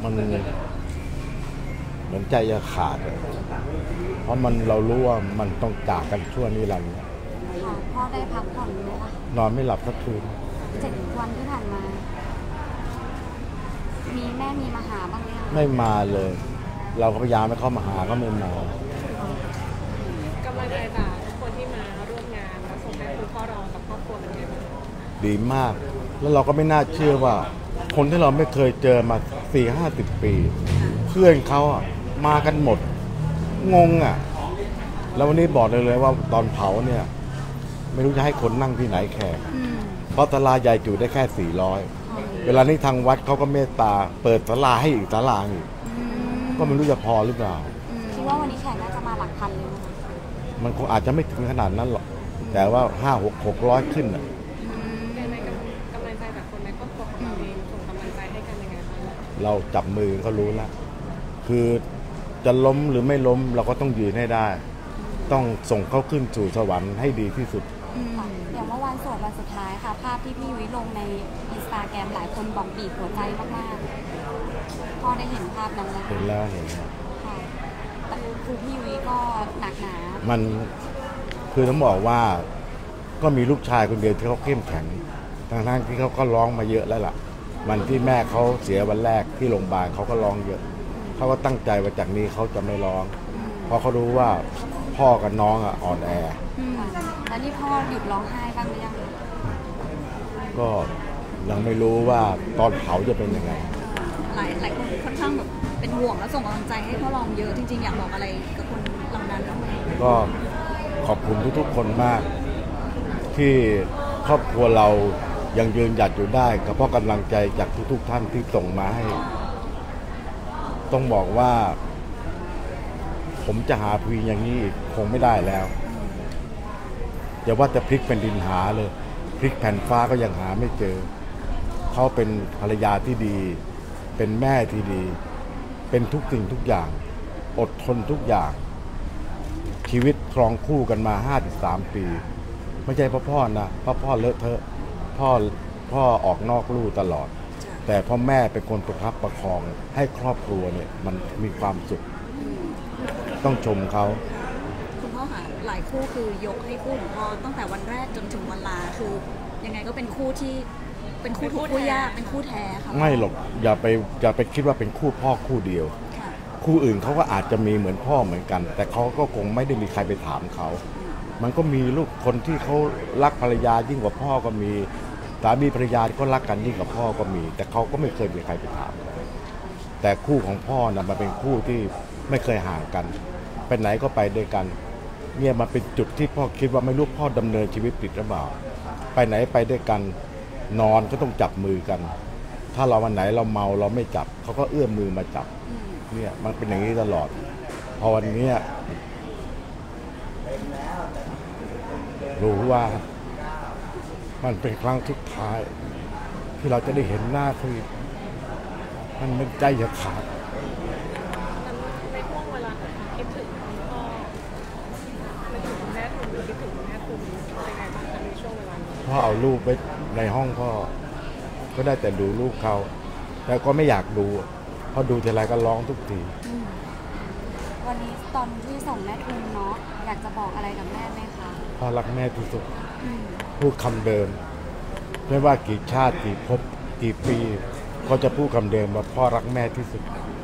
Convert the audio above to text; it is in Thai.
มันเหมือนใจจะขาดเลยเพราะเรารู้ว่ามันต้องจากกันชั่วนิรันดร์ค่ะพ่อได้พักผ่อนไหมคะนอนไม่หลับสักคืน 7 วันที่ผ่านมาแม่มีมาหาบ้างไหมคะไม่มาเลย เราก็พยายามให้เขามาหาก็ไม่มากำลังใจจากทุกคนที่มาร่วมงานและส่งให้คุณพ่อรองกับครอบครัวเป็นไงบ้างดีมากแล้วเราก็ไม่น่าเชื่อว่าคนที่เราไม่เคยเจอมา40-50 ปีเพื่อนเขาอ่ะมากันหมดงงอ่ะแล้ววันนี้บอกเลยว่าตอนเผาเนี่ยไม่รู้จะให้คนนั่งที่ไหนแขกเพราะศาลาใหญ่จุได้แค่400เวลานี้ทางวัดเขาก็เมตตาเปิดศาลาให้อีกศาลาอีกก็ไม่รู้จะพอหรือเปล่าคิดว่าวันนี้แขกน่าจะมาหลักพันเลยนะคะมันคงอาจจะไม่ถึงขนาดนั้นหรอกแต่ว่า500-600ขึ้นอ่ะในกำลังใจจากคนในครอบครัวของเราเองส่งกำลังใจให้กันยังไงบ้างเราจับมือเขารู้แล้วคือจะล้มหรือไม่ล้มเราก็ต้องยืนให้ได้ต้องส่งเขาขึ้นสู่สวรรค์ให้ดีที่สุดอย่างเมื่อวานสวดวันสุดท้ายค่ะภาพที่พี่วิลงในอินสตาแกรมหลายคนบอกบีบหัวใจมากๆพอได้เห็นภาพนั้นแล้วเห็นแล้วค่ะแต่คือพี่วิก็หนักหนามันคือต้องบอกว่าก็มีลูกชายคนเดียวที่เขาเข้มแข็งทั้งที่เขาก็ร้องมาเยอะแล้วล่ะวันที่แม่เขาเสียวันแรกที่โรงพยาบาลเขาก็ร้องเยอะเขาก็ตั้งใจว่าจากนี้เขาจะไม่ร้องเพราะเขารู้ว่าพ่อกับน้องอ่อนแอแล้วนี่พ่อหยุดร้องไห้บ้างหรือยังก็ยังไม่รู้ว่าตอนเผาจะเป็นยังไงหลายคนค่อนข้างแบบเป็นห่วงและส่งกำลังใจให้พ่อรองเยอะจริงๆอยากบอกอะไรกับคนเหล่านั้นบ้างไหมก็ขอบคุณทุกๆคนมากที่ครอบครัวเรายังยืนหยัดอยู่ได้ก็เพราะกำลังใจจากทุกๆท่านที่ส่งมาให้ต้องบอกว่าผมจะหาพีอย่างนี้คงไม่ได้แล้วอย่าว่าจะพลิกเป็นดินหาเลยพลิกแผ่นฟ้าก็ยังหาไม่เจอเขาเป็นภรรยาที่ดีเป็นแม่ที่ดีเป็นทุกสิ่งทุกอย่างอดทนทุกอย่างชีวิตครองคู่กันมา53 ปีไม่ใช่เพราะพ่อนะเพราะพ่อเลอะเทอะพ่อออกนอกลู่ตลอดแต่พ่อแม่เป็นคนประคับประคองให้ครอบครัวเนี่ยมันมีความสุขต้องชมเขาคุณพ่อค่ะหลายคู่คือยกให้คู่ของพ่อตั้งแต่วันแรกจนถึงวันลาคือยังไงก็เป็นคู่ที่เป็นคู่ถูกคู่ยากเป็นคู่แท้ค่ะไม่หรอกอย่าไปคิดว่าเป็นคู่พ่อคู่เดียวคู่อื่นเขาก็อาจจะมีเหมือนพ่อเหมือนกันแต่เขาก็คงไม่ได้มีใครไปถามเขามันก็มีลูกคนที่เขารักภรรยายิ่งกว่าพ่อก็มีสามีภรรยาที่เขารักกันยิ่งกว่าพ่อก็มีแต่เขาก็ไม่เคยมีใครไปถามแต่คู่ของพ่อนะมันเป็นคู่ที่ไม่เคยห่างกันไปไหนก็ไปด้วยกันเนี่ยมันเป็นจุดที่พ่อคิดว่าไม่รู้พ่อดำเนินชีวิตผิดหรือเปล่าไปไหนไปด้วยกันนอนก็ต้องจับมือกันถ้าเราวันไหนเราเมาเราไม่จับเขาก็เอื้อมมือมาจับเนี่ยมันเป็นอย่างนี้ตลอดพอวันนี้รู้ว่ามันเป็นครั้งสุดท้ายที่เราจะได้เห็นหน้าคือมันเป็นใจจะขาดในช่วงเวลาของคิดถึงพ่อคิดถึงแม่คุณคิดถึงแม่คุณเป็นไงบ้างคะในช่วงเวลานี้พ่อเอารูปไว้ในห้องพ่อก็ได้แต่ดูรูปเขาแล้วก็ไม่อยากดูพอดูทีไรก็ร้องทุกทีวันนี้ตอนที่ส่งแม่ทุนเนาะอยากจะบอกอะไรกับแม่ไหมคะพ่อรักแม่ที่สุดพูดคำเดิมไม่ว่ากี่ชาติกี่ภพกี่ปีก็จะพูดคำเดิมว่าพ่อรักแม่ที่สุด